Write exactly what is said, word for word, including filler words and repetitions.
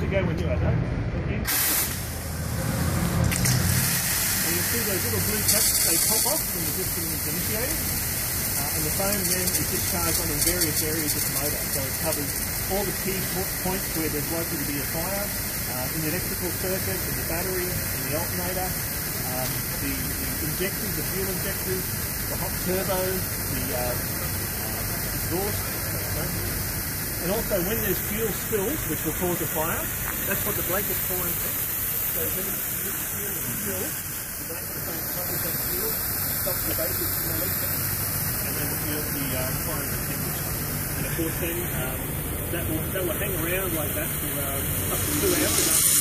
to go when you are done. Thank you. And you'll see those little blue caps, they pop off when the piston is initiated. Uh, and the foam then is discharged on in various areas of the motor. So it covers all the key points where there's likely to be a fire, uh, in the electrical circuit, in the battery, in the alternator, um, the, the injectors, the fuel injectors, the hot turbo, the uh, uh, exhaust. Right? And also when there's fuel spills, which will cause a fire, that's what the blanket pouring is. So when the fuel is spilled, the blanket foam covers that fuel, stops the vapors from releasing, and then the, fuel, the uh, fire is extinguished. And of course then, um, that will, that will hang around like that for uh, up to two hours.